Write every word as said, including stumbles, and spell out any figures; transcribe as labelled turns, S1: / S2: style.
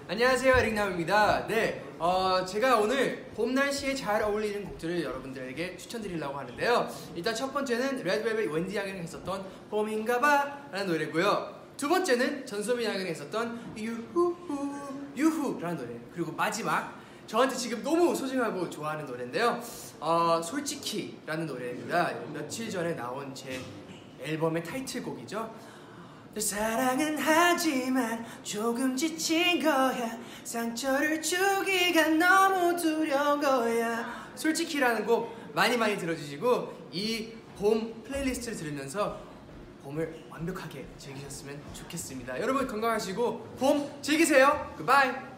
S1: 안녕하세요, 에릭남입니다. 네, 어, 제가 오늘 봄 날씨에 잘 어울리는 곡들을 여러분들에게 추천드리려고 하는데요. 일단 첫 번째는 레드벨벳 웬디 양이 했었던 봄인가봐 라는 노래고요. 두 번째는 전소민 양이 했었던 유후후 유후라는 노래. 그리고 마지막 저한테 지금 너무 소중하고 좋아하는 노래인데요. 어, 솔직히 라는 노래입니다. 며칠 전에 나온 제 앨범의 타이틀곡이죠. 사랑은 하지만 조금 지친 거야. 상처를 주기가 너무 두려운 거야. 솔직히라는 곡 많이 많이 들어주시고 이 봄 플레이리스트를 들으면서 봄을 완벽하게 즐기셨으면 좋겠습니다. 여러분 건강하시고 봄 즐기세요. 굿바이.